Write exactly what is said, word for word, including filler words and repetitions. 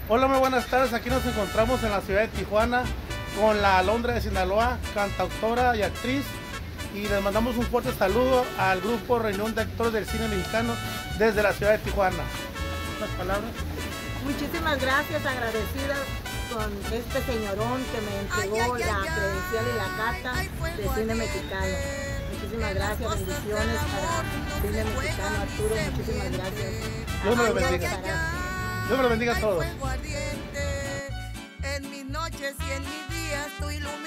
Hola, muy buenas tardes. Aquí nos encontramos en la ciudad de Tijuana con la Alondra de Sinaloa, cantautora y actriz. Y les mandamos un fuerte saludo al grupo Reunión de Actores del Cine Mexicano desde la ciudad de Tijuana. ¿Las palabras? Muchísimas gracias, agradecida con este señorón que me entregó la credencial y la carta de cine mexicano. Muchísimas gracias, bendiciones para cine mexicano, Arturo, muchísimas gracias. Dios me lo bendiga. Dios me lo bendiga a todos. En mis noches y en mis días tu iluminación.